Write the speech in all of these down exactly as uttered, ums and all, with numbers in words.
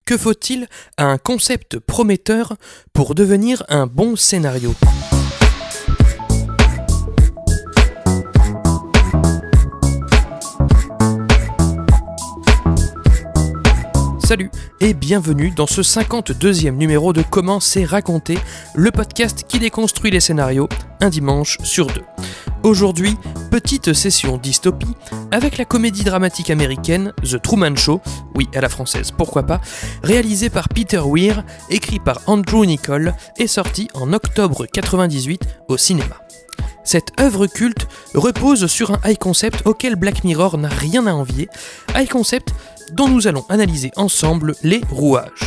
Que faut-il à un concept prometteur pour devenir un bon scénario ? Salut et bienvenue dans ce cinquante-deuxième numéro de Comment c'est raconté, le podcast qui déconstruit les scénarios un dimanche sur deux. Aujourd'hui, petite session dystopie avec la comédie dramatique américaine The Truman Show, oui à la française pourquoi pas, réalisée par Peter Weir, écrit par Andrew Niccol et sorti en octobre quatre-vingt-dix-huit au cinéma. Cette œuvre culte repose sur un high concept auquel Black Mirror n'a rien à envier, high concept dont nous allons analyser ensemble les rouages.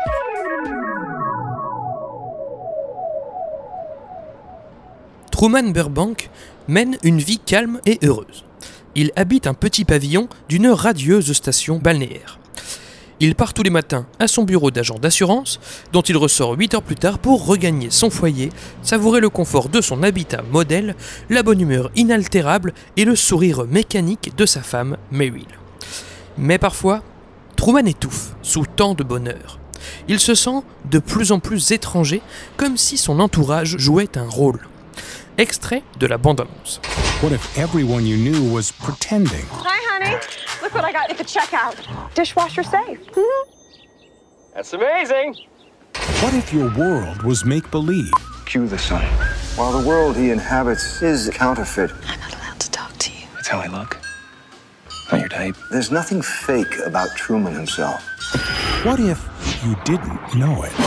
Truman Burbank mène une vie calme et heureuse. Il habite un petit pavillon d'une radieuse station balnéaire. Il part tous les matins à son bureau d'agent d'assurance, dont il ressort huit heures plus tard pour regagner son foyer, savourer le confort de son habitat modèle, la bonne humeur inaltérable et le sourire mécanique de sa femme Meryl. Mais parfois, Truman étouffe sous tant de bonheur. Il se sent de plus en plus étranger, comme si son entourage jouait un rôle. Extrait de la bande-annonce. What if everyone you knew was pretending? Hi, honey. Look what I got at the checkout. Dishwasher safe. Mm-hmm. That's amazing. What if your world was make-believe? Cue the sun. While the world he inhabits is counterfeit. I'm not allowed to talk to you. That's how I look. Not your type. There's nothing fake about Truman himself. What if you didn't know it?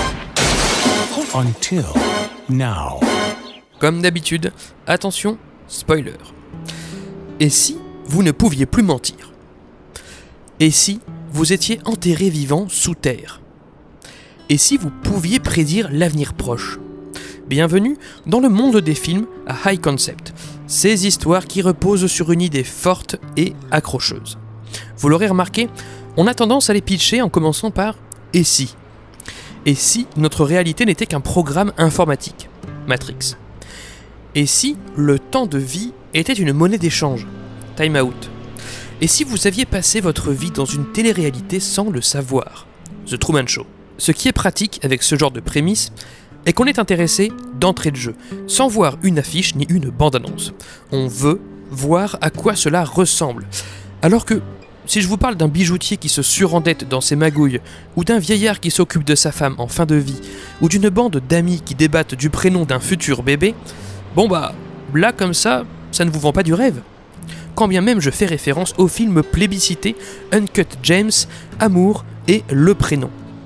Until now. Comme d'habitude, attention, spoiler. Et si vous ne pouviez plus mentir ? Et si vous étiez enterré vivant sous terre ? Et si vous pouviez prédire l'avenir proche ? Bienvenue dans le monde des films à high concept, ces histoires qui reposent sur une idée forte et accrocheuse. Vous l'aurez remarqué, on a tendance à les pitcher en commençant par « et si ?» Et si notre réalité n'était qu'un programme informatique, Matrix ? Et si le temps de vie était une monnaie d'échange, Time Out ? Et si vous aviez passé votre vie dans une télé-réalité sans le savoir, The Truman Show ? Ce qui est pratique avec ce genre de prémisse est qu'on est intéressé d'entrée de jeu, sans voir une affiche ni une bande-annonce. On veut voir à quoi cela ressemble. Alors que, si je vous parle d'un bijoutier qui se surendette dans ses magouilles, ou d'un vieillard qui s'occupe de sa femme en fin de vie, ou d'une bande d'amis qui débattent du prénom d'un futur bébé, bon bah, là comme ça, ça ne vous vend pas du rêve. Quand bien même je fais référence au film plébiscité Uncut James, Amour et Le Prénom.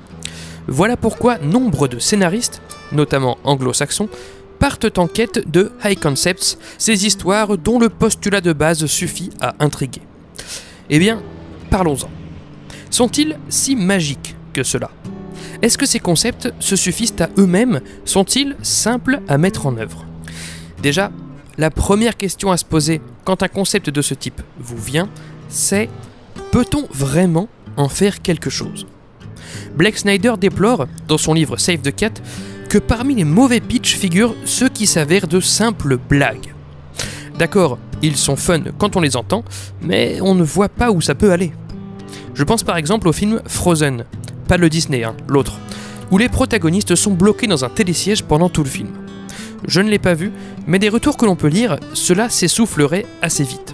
Voilà pourquoi nombre de scénaristes, notamment anglo-saxons, partent en quête de high concepts, ces histoires dont le postulat de base suffit à intriguer. Eh bien, parlons-en. Sont-ils si magiques que cela ? Est-ce que ces concepts se suffisent à eux-mêmes ? Sont-ils simples à mettre en œuvre ? Déjà, la première question à se poser quand un concept de ce type vous vient, c'est « peut-on vraiment en faire quelque chose ?» Blake Snyder déplore, dans son livre Save the Cat, que parmi les mauvais pitchs figurent ceux qui s'avèrent de simples blagues. D'accord, ils sont fun quand on les entend, mais on ne voit pas où ça peut aller. Je pense par exemple au film Frozen, pas le Disney, hein, l'autre, où les protagonistes sont bloqués dans un télésiège pendant tout le film. Je ne l'ai pas vu, mais des retours que l'on peut lire, cela s'essoufflerait assez vite.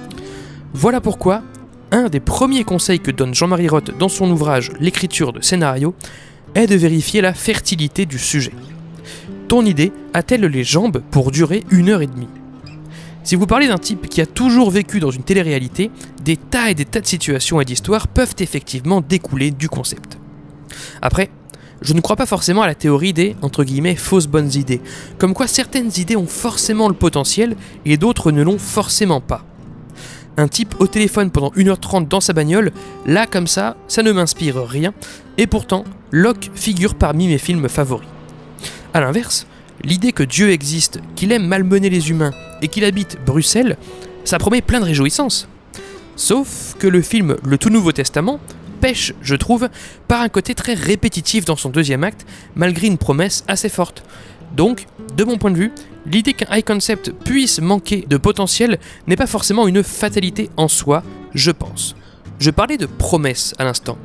Voilà pourquoi, un des premiers conseils que donne Jean-Marie Roth dans son ouvrage L'écriture de scénario est de vérifier la fertilité du sujet. Ton idée a-t-elle les jambes pour durer une heure et demie ? Si vous parlez d'un type qui a toujours vécu dans une télé-réalité, des tas et des tas de situations et d'histoires peuvent effectivement découler du concept. Après, je ne crois pas forcément à la théorie des, entre guillemets, fausses bonnes idées, comme quoi certaines idées ont forcément le potentiel et d'autres ne l'ont forcément pas. Un type au téléphone pendant une heure trente dans sa bagnole, là comme ça, ça ne m'inspire rien, et pourtant, Locke figure parmi mes films favoris. A l'inverse, l'idée que Dieu existe, qu'il aime malmener les humains et qu'il habite Bruxelles, ça promet plein de réjouissances. Sauf que le film Le Tout Nouveau Testament pêche, je trouve, par un côté très répétitif dans son deuxième acte, malgré une promesse assez forte. Donc, de mon point de vue, l'idée qu'un high concept puisse manquer de potentiel n'est pas forcément une fatalité en soi, je pense. Je parlais de promesse à l'instant.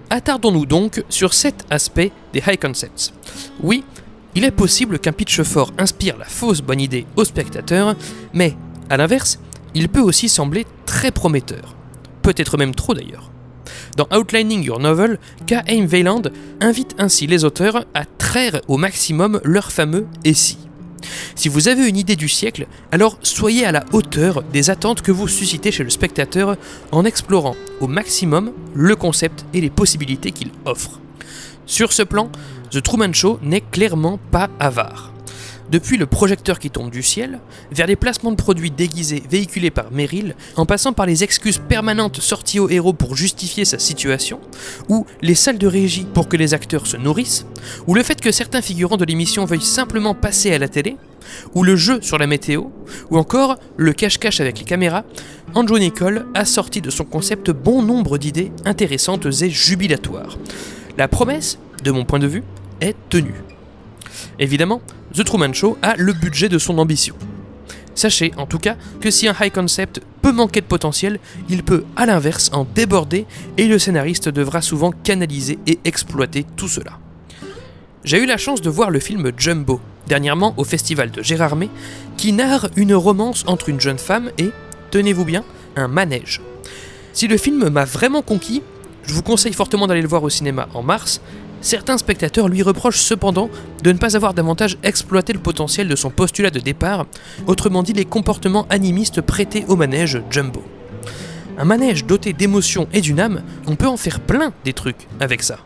Attardons-nous donc sur cet aspect des high concepts. Oui, il est possible qu'un pitch fort inspire la fausse bonne idée au spectateur, mais, à l'inverse, il peut aussi sembler très prometteur. Peut-être même trop d'ailleurs. Dans Outlining Your Novel, K. Aim Weiland invite ainsi les auteurs à traire au maximum leur fameux « et si ». Si vous avez une idée du siècle, alors soyez à la hauteur des attentes que vous suscitez chez le spectateur en explorant au maximum le concept et les possibilités qu'il offre. Sur ce plan, The Truman Show n'est clairement pas avare. Depuis le projecteur qui tombe du ciel, vers les placements de produits déguisés véhiculés par Merrill, en passant par les excuses permanentes sorties au héros pour justifier sa situation, ou les salles de régie pour que les acteurs se nourrissent, ou le fait que certains figurants de l'émission veuillent simplement passer à la télé, ou le jeu sur la météo, ou encore le cache-cache avec les caméras, Andrew Niccol a sorti de son concept bon nombre d'idées intéressantes et jubilatoires. La promesse, de mon point de vue, est tenue. Évidemment, The Truman Show a le budget de son ambition. Sachez en tout cas que si un high concept peut manquer de potentiel, il peut à l'inverse en déborder et le scénariste devra souvent canaliser et exploiter tout cela. J'ai eu la chance de voir le film Jumbo, dernièrement au festival de Gérardmer, qui narre une romance entre une jeune femme et, tenez-vous bien, un manège. Si le film m'a vraiment conquis, je vous conseille fortement d'aller le voir au cinéma en mars. Certains spectateurs lui reprochent cependant de ne pas avoir davantage exploité le potentiel de son postulat de départ, autrement dit les comportements animistes prêtés au manège Jumbo. Un manège doté d'émotions et d'une âme, on peut en faire plein des trucs avec ça.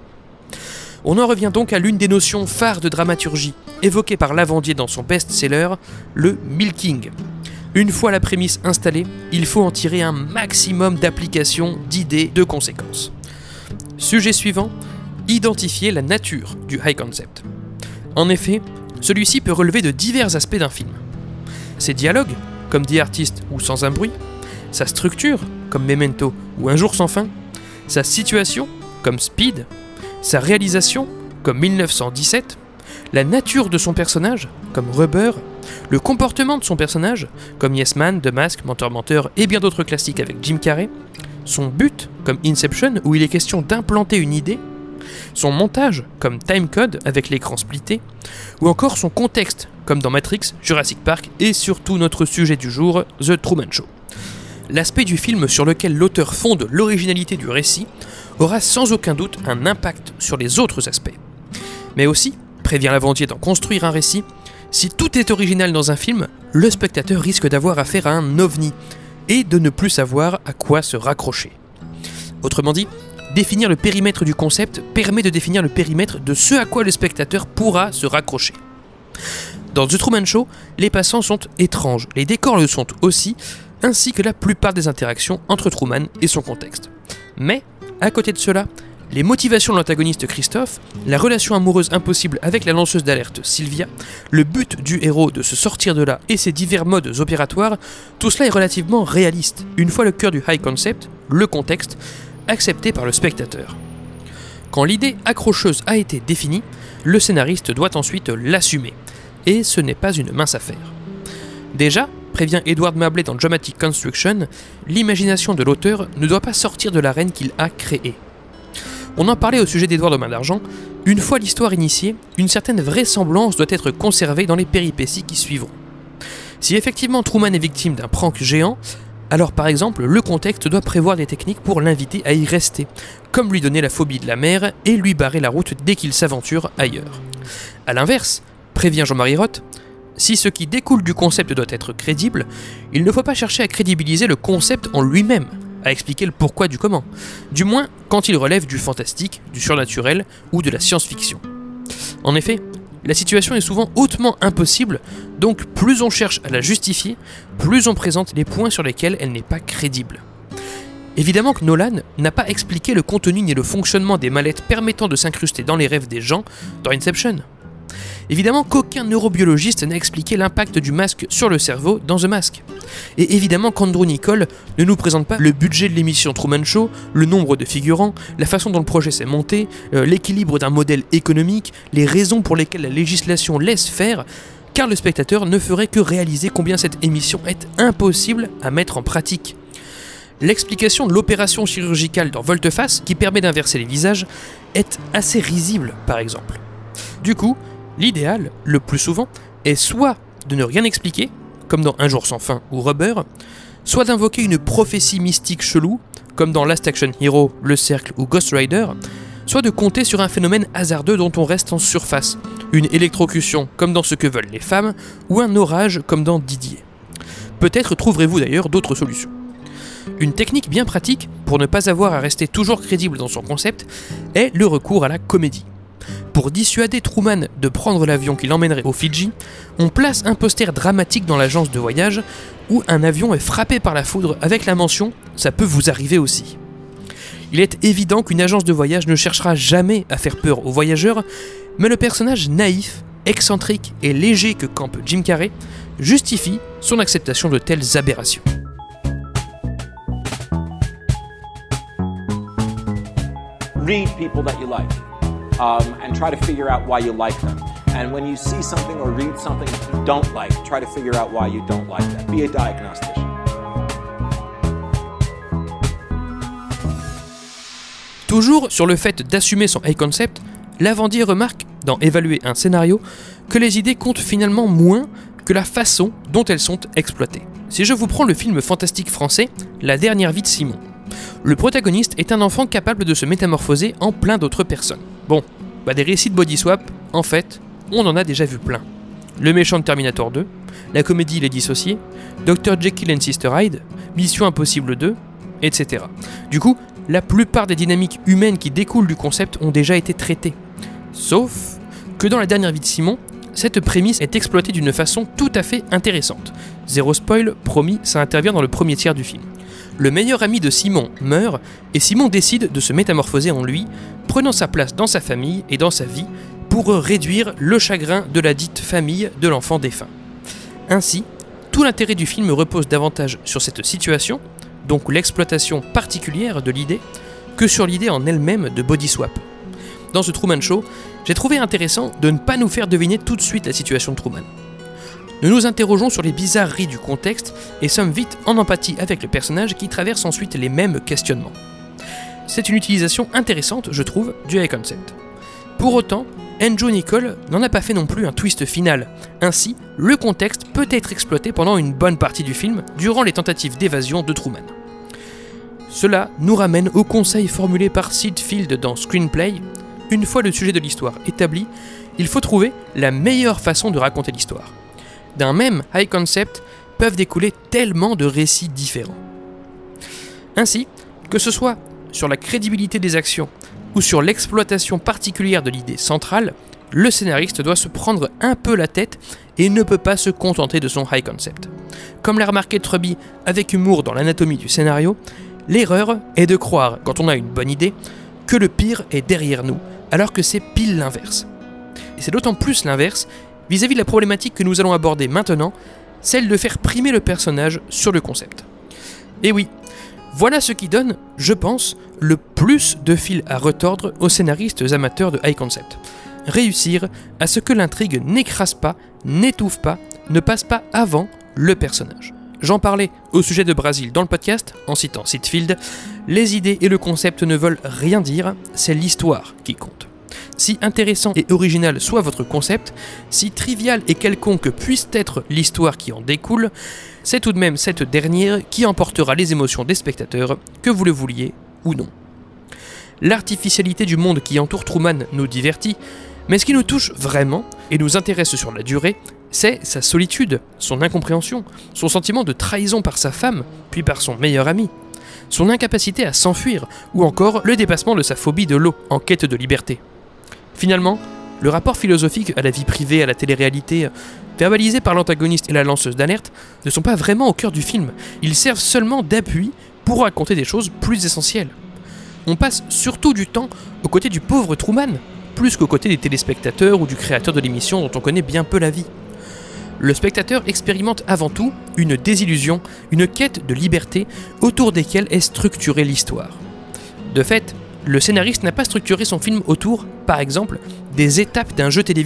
On en revient donc à l'une des notions phares de dramaturgie, évoquée par Lavandier dans son best-seller, le milking. Une fois la prémisse installée, il faut en tirer un maximum d'applications, d'idées, de conséquences. Sujet suivant, identifier la nature du high concept. En effet, celui-ci peut relever de divers aspects d'un film. Ses dialogues, comme The Artist ou Sans un bruit, sa structure, comme Memento ou Un jour sans fin, sa situation, comme Speed, sa réalisation, comme mille neuf cent dix-sept, la nature de son personnage, comme Rubber, le comportement de son personnage, comme Yes Man, The Mask, Menteur Menteur et bien d'autres classiques avec Jim Carrey, son but, comme Inception, où il est question d'implanter une idée, son montage, comme Time Code avec l'écran splitté, ou encore son contexte, comme dans Matrix, Jurassic Park et surtout notre sujet du jour, The Truman Show. L'aspect du film sur lequel l'auteur fonde l'originalité du récit aura sans aucun doute un impact sur les autres aspects. Mais aussi, prévient Lavandier d'en construire un récit, si tout est original dans un film, le spectateur risque d'avoir affaire à un ovni et de ne plus savoir à quoi se raccrocher. Autrement dit, définir le périmètre du concept permet de définir le périmètre de ce à quoi le spectateur pourra se raccrocher. Dans The Truman Show, les passants sont étranges, les décors le sont aussi, ainsi que la plupart des interactions entre Truman et son contexte. Mais, à côté de cela, les motivations de l'antagoniste Christophe, la relation amoureuse impossible avec la lanceuse d'alerte Sylvia, le but du héros de se sortir de là et ses divers modes opératoires, tout cela est relativement réaliste, une fois le cœur du high concept, le contexte, accepté par le spectateur. Quand l'idée accrocheuse a été définie, le scénariste doit ensuite l'assumer, et ce n'est pas une mince affaire. Déjà, prévient Edward Mabley dans Dramatic Construction, l'imagination de l'auteur ne doit pas sortir de l'arène qu'il a créée. On en parlait au sujet d'Edward aux mains d'argent, une fois l'histoire initiée, une certaine vraisemblance doit être conservée dans les péripéties qui suivront. Si effectivement Truman est victime d'un prank géant, alors par exemple le contexte doit prévoir des techniques pour l'inviter à y rester, comme lui donner la phobie de la mer et lui barrer la route dès qu'il s'aventure ailleurs. A l'inverse, prévient Jean-Marie Roth, si ce qui découle du concept doit être crédible, il ne faut pas chercher à crédibiliser le concept en lui-même, à expliquer le pourquoi du comment, du moins quand il relève du fantastique, du surnaturel ou de la science-fiction. En effet, la situation est souvent hautement impossible, donc plus on cherche à la justifier, plus on présente les points sur lesquels elle n'est pas crédible. Évidemment que Nolan n'a pas expliqué le contenu ni le fonctionnement des mallettes permettant de s'incruster dans les rêves des gens dans Inception. Évidemment qu'aucun neurobiologiste n'a expliqué l'impact du masque sur le cerveau dans The Mask. Et évidemment qu'Andrew Niccol ne nous présente pas le budget de l'émission Truman Show, le nombre de figurants, la façon dont le projet s'est monté, euh, l'équilibre d'un modèle économique, les raisons pour lesquelles la législation laisse faire, car le spectateur ne ferait que réaliser combien cette émission est impossible à mettre en pratique. L'explication de l'opération chirurgicale dans Volte-Face, qui permet d'inverser les visages, est assez risible par exemple. Du coup, l'idéal, le plus souvent, est soit de ne rien expliquer, comme dans Un jour sans fin ou Rubber, soit d'invoquer une prophétie mystique chelou, comme dans Last Action Hero, Le Cercle ou Ghost Rider, soit de compter sur un phénomène hasardeux dont on reste en surface, une électrocution comme dans Ce que veulent les femmes, ou un orage comme dans Didier. Peut-être trouverez-vous d'ailleurs d'autres solutions. Une technique bien pratique, pour ne pas avoir à rester toujours crédible dans son concept, est le recours à la comédie. Pour dissuader Truman de prendre l'avion qui l'emmènerait aux Fidji, on place un poster dramatique dans l'agence de voyage où un avion est frappé par la foudre avec la mention « ça peut vous arriver aussi ». Il est évident qu'une agence de voyage ne cherchera jamais à faire peur aux voyageurs, mais le personnage naïf, excentrique et léger que campe Jim Carrey justifie son acceptation de telles aberrations. Read people that you like, um, and try to figure out why you like them. And when you see something or read something you don't like, try to figure out why you don't like that. Be a diagnostician. Toujours sur le fait d'assumer son high concept, Lavandier remarque, dans évaluer un scénario, que les idées comptent finalement moins que la façon dont elles sont exploitées. Si je vous prends le film fantastique français La dernière vie de Simon, le protagoniste est un enfant capable de se métamorphoser en plein d'autres personnes. Bon, bah des récits de body swap, en fait, on en a déjà vu plein. Le méchant de Terminator deux, la comédie Les Dissociés, docteur Jekyll and Sister Hyde, Mission Impossible deux, et cetera. Du coup, la plupart des dynamiques humaines qui découlent du concept ont déjà été traitées. Sauf que dans La dernière vie de Simon, cette prémisse est exploitée d'une façon tout à fait intéressante. Zéro spoil, promis, ça intervient dans le premier tiers du film. Le meilleur ami de Simon meurt et Simon décide de se métamorphoser en lui, prenant sa place dans sa famille et dans sa vie pour réduire le chagrin de la dite famille de l'enfant défunt. Ainsi, tout l'intérêt du film repose davantage sur cette situation, donc l'exploitation particulière de l'idée, que sur l'idée en elle-même de body swap. Dans ce Truman Show, j'ai trouvé intéressant de ne pas nous faire deviner tout de suite la situation de Truman. Nous nous interrogeons sur les bizarreries du contexte et sommes vite en empathie avec le personnage qui traverse ensuite les mêmes questionnements. C'est une utilisation intéressante, je trouve, du high concept. Pour autant, Andrew Niccol n'en a pas fait non plus un twist final. Ainsi, le contexte peut être exploité pendant une bonne partie du film, durant les tentatives d'évasion de Truman. Cela nous ramène au conseil formulé par Sid Field dans Screenplay. Une fois le sujet de l'histoire établi, il faut trouver la meilleure façon de raconter l'histoire. D'un même high concept peuvent découler tellement de récits différents. Ainsi, que ce soit sur la crédibilité des actions ou sur l'exploitation particulière de l'idée centrale, le scénariste doit se prendre un peu la tête et ne peut pas se contenter de son high concept. Comme l'a remarqué Truby avec humour dans l'anatomie du scénario, l'erreur est de croire, quand on a une bonne idée, que le pire est derrière nous, alors que c'est pile l'inverse. Et c'est d'autant plus l'inverse vis-à-vis de la problématique que nous allons aborder maintenant, celle de faire primer le personnage sur le concept. Et oui, voilà ce qui donne, je pense, le plus de fil à retordre aux scénaristes amateurs de high concept. Réussir à ce que l'intrigue n'écrase pas, n'étouffe pas, ne passe pas avant le personnage. J'en parlais au sujet de Brasil dans le podcast, en citant Sid Field, les idées et le concept ne veulent rien dire, c'est l'histoire qui compte. Si intéressant et original soit votre concept, si trivial et quelconque puisse être l'histoire qui en découle, c'est tout de même cette dernière qui emportera les émotions des spectateurs, que vous le vouliez ou non. L'artificialité du monde qui entoure Truman nous divertit, mais ce qui nous touche vraiment et nous intéresse sur la durée, c'est sa solitude, son incompréhension, son sentiment de trahison par sa femme, puis par son meilleur ami, son incapacité à s'enfuir, ou encore le dépassement de sa phobie de l'eau en quête de liberté. Finalement, le rapport philosophique à la vie privée, à la télé-réalité, verbalisé par l'antagoniste et la lanceuse d'alerte, ne sont pas vraiment au cœur du film, ils servent seulement d'appui pour raconter des choses plus essentielles. On passe surtout du temps aux côtés du pauvre Truman, plus qu'aux côtés des téléspectateurs ou du créateur de l'émission dont on connaît bien peu la vie. Le spectateur expérimente avant tout une désillusion, une quête de liberté autour desquelles est structurée l'histoire. De fait, le scénariste n'a pas structuré son film autour, par exemple, des étapes d'un jeu télévisé,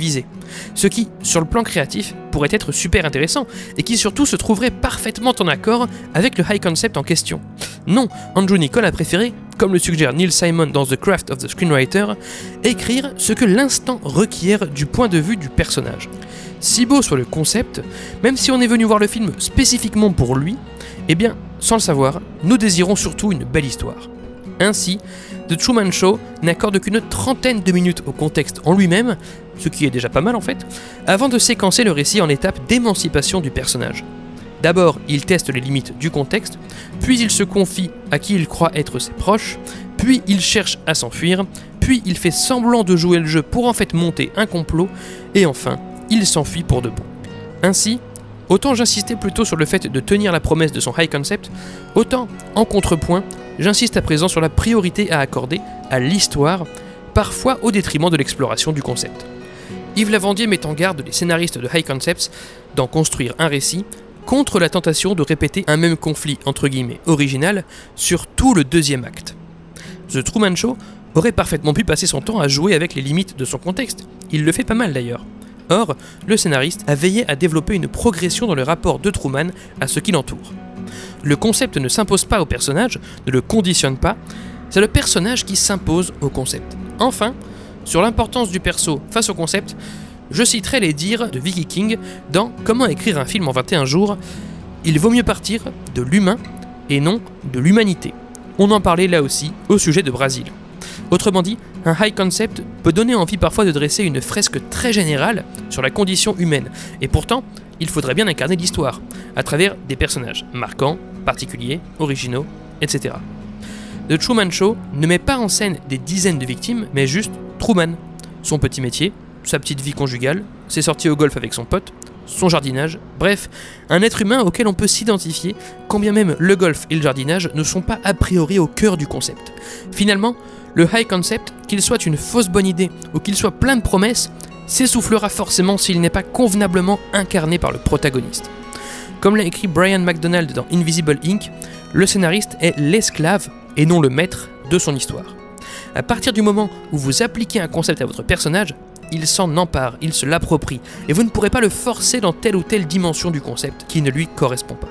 Ce qui, sur le plan créatif, pourrait être super intéressant, et qui surtout se trouverait parfaitement en accord avec le high concept en question. Non, Andrew Niccol a préféré, comme le suggère Neil Simon dans The Craft of the Screenwriter, écrire ce que l'instant requiert du point de vue du personnage. Si beau soit le concept, même si on est venu voir le film spécifiquement pour lui, eh bien, sans le savoir, nous désirons surtout une belle histoire. Ainsi, The Truman Show n'accorde qu'une trentaine de minutes au contexte en lui-même, ce qui est déjà pas mal en fait, avant de séquencer le récit en étape d'émancipation du personnage. D'abord, il teste les limites du contexte, puis il se confie à qui il croit être ses proches, puis il cherche à s'enfuir, puis il fait semblant de jouer le jeu pour en fait monter un complot, et enfin, il s'enfuit pour de bon. Ainsi, autant j'insistais plutôt sur le fait de tenir la promesse de son high concept, autant, en contrepoint, j'insiste à présent sur la priorité à accorder à l'histoire, parfois au détriment de l'exploration du concept. Yves Lavandier met en garde les scénaristes de high concepts d'en construire un récit contre la tentation de répéter un même conflit entre guillemets original sur tout le deuxième acte. The Truman Show aurait parfaitement pu passer son temps à jouer avec les limites de son contexte, il le fait pas mal d'ailleurs. Or, le scénariste a veillé à développer une progression dans le rapport de Truman à ce qui l'entoure. Le concept ne s'impose pas au personnage, ne le conditionne pas, c'est le personnage qui s'impose au concept. Enfin, sur l'importance du perso face au concept, je citerai les dires de Vicky King dans Comment écrire un film en vingt et un jours, il vaut mieux partir de l'humain et non de l'humanité. On en parlait là aussi au sujet de Brasil. Autrement dit, un high concept peut donner envie parfois de dresser une fresque très générale sur la condition humaine, et pourtant, il faudrait bien incarner l'histoire, à travers des personnages marquants, particuliers, originaux, et cetera. The Truman Show ne met pas en scène des dizaines de victimes, mais juste Truman, son petit métier, sa petite vie conjugale, ses sorties au golf avec son pote, son jardinage, bref, un être humain auquel on peut s'identifier, quand bien même le golf et le jardinage ne sont pas a priori au cœur du concept. Finalement, le high concept, qu'il soit une fausse bonne idée ou qu'il soit plein de promesses, s'essoufflera forcément s'il n'est pas convenablement incarné par le protagoniste. Comme l'a écrit Brian McDonald dans Invisible Incorporated, le scénariste est l'esclave et non le maître de son histoire. À partir du moment où vous appliquez un concept à votre personnage, il s'en empare, il se l'approprie, et vous ne pourrez pas le forcer dans telle ou telle dimension du concept qui ne lui correspond pas.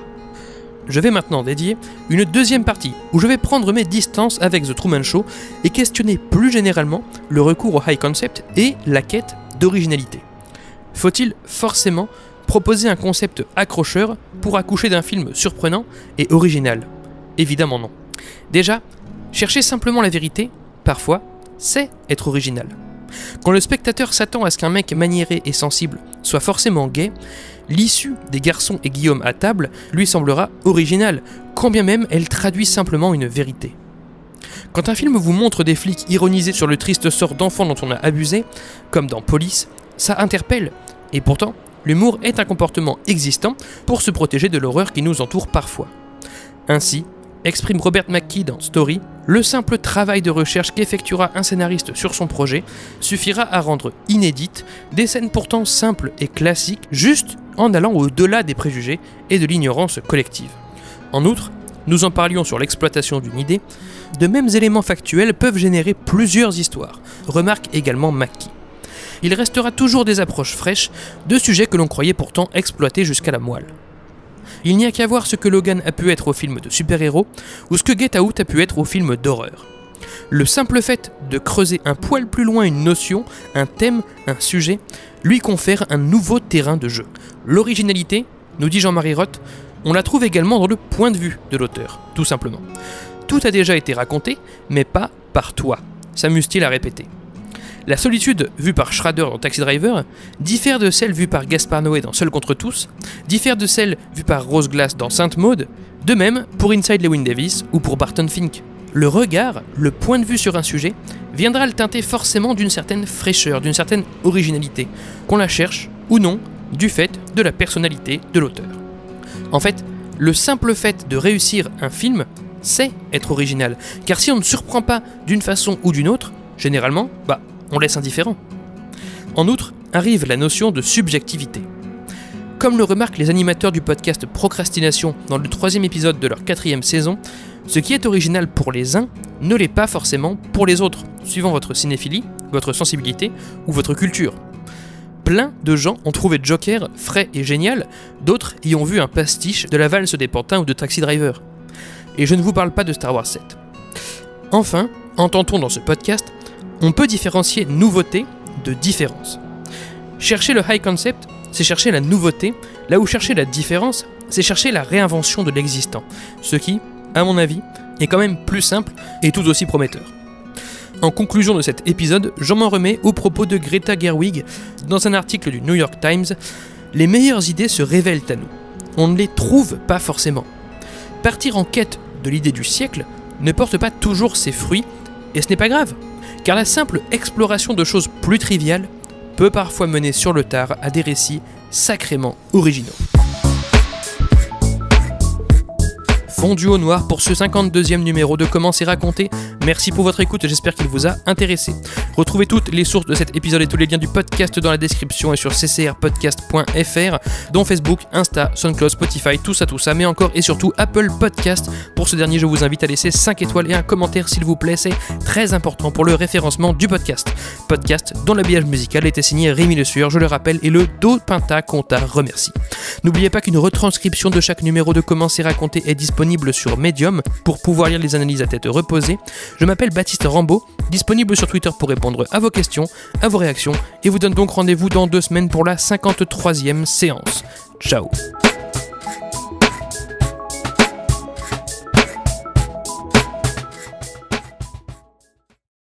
Je vais maintenant dédier une deuxième partie où je vais prendre mes distances avec The Truman Show et questionner plus généralement le recours au high concept et la quête d'originalité. Faut-il forcément proposer un concept accrocheur pour accoucher d'un film surprenant et original? Évidemment non. Déjà, chercher simplement la vérité, parfois, c'est être original. Quand le spectateur s'attend à ce qu'un mec maniéré et sensible soit forcément gay, l'issue des garçons et Guillaume à table lui semblera originale, quand bien même elle traduit simplement une vérité. Quand un film vous montre des flics ironisés sur le triste sort d'enfants dont on a abusé, comme dans Police, ça interpelle, et pourtant, l'humour est un comportement existant pour se protéger de l'horreur qui nous entoure parfois. Ainsi, exprime Robert McKee dans Story, le simple travail de recherche qu'effectuera un scénariste sur son projet suffira à rendre inédites des scènes pourtant simples et classiques, juste en allant au-delà des préjugés et de l'ignorance collective. En outre, nous en parlions sur l'exploitation d'une idée, de mêmes éléments factuels peuvent générer plusieurs histoires, remarque également McKee. Il restera toujours des approches fraîches de sujets que l'on croyait pourtant exploités jusqu'à la moelle. Il n'y a qu'à voir ce que Logan a pu être au film de super-héros ou ce que Get Out a pu être au film d'horreur. Le simple fait de creuser un poil plus loin une notion, un thème, un sujet, lui confère un nouveau terrain de jeu. L'originalité, nous dit Jean-Marie Roth, on la trouve également dans le point de vue de l'auteur, tout simplement. Tout a déjà été raconté, mais pas par toi, s'amuse-t-il à répéter. La solitude vue par Schrader dans Taxi Driver diffère de celle vue par Gaspard Noé dans Seul contre tous, diffère de celle vue par Rose Glass dans Sainte Maud, de même pour Inside Llewyn Davis ou pour Barton Fink. Le regard, le point de vue sur un sujet, viendra le teinter forcément d'une certaine fraîcheur, d'une certaine originalité, qu'on la cherche ou non, du fait de la personnalité de l'auteur. En fait, le simple fait de réussir un film, c'est être original, car si on ne surprend pas d'une façon ou d'une autre, généralement, bah, on laisse indifférent. En outre, arrive la notion de subjectivité. Comme le remarquent les animateurs du podcast Procrastination dans le troisième épisode de leur quatrième saison, ce qui est original pour les uns ne l'est pas forcément pour les autres, suivant votre cinéphilie, votre sensibilité ou votre culture. Plein de gens ont trouvé Joker frais et génial, d'autres y ont vu un pastiche de la valse des pantins ou de Taxi Driver. Et je ne vous parle pas de Star Wars sept. Enfin, entend-on dans ce podcast, on peut différencier nouveauté de différence. Chercher le high concept, c'est chercher la nouveauté, là où chercher la différence, c'est chercher la réinvention de l'existant, ce qui, à mon avis, est quand même plus simple et tout aussi prometteur. En conclusion de cet épisode, je m'en remets aux propos de Greta Gerwig dans un article du New York Times. Les meilleures idées se révèlent à nous. On ne les trouve pas forcément. Partir en quête de l'idée du siècle ne porte pas toujours ses fruits, et ce n'est pas grave, car la simple exploration de choses plus triviales peut parfois mener sur le tard à des récits sacrément originaux. Fondu au noir pour ce cinquante-deuxième numéro de Comment c'est raconté. Merci pour votre écoute et j'espère qu'il vous a intéressé. Retrouvez toutes les sources de cet épisode et tous les liens du podcast dans la description et sur c c r podcast point f r, dont Facebook, Insta, SoundCloud, Spotify, tout ça, tout ça, mais encore et surtout Apple Podcast. Pour ce dernier, je vous invite à laisser cinq étoiles et un commentaire s'il vous plaît, c'est très important pour le référencement du podcast. Podcast dont l'habillage musical était signé Rémi Le Sueur, je le rappelle, et le Do Pinta Conta remercie. N'oubliez pas qu'une retranscription de chaque numéro de Comment c'est raconté est disponible sur Medium pour pouvoir lire les analyses à tête reposée. Je m'appelle Baptiste Rambaud, disponible sur Twitter pour répondre à vos questions, à vos réactions, et vous donne donc rendez-vous dans deux semaines pour la cinquante-troisième séance. Ciao.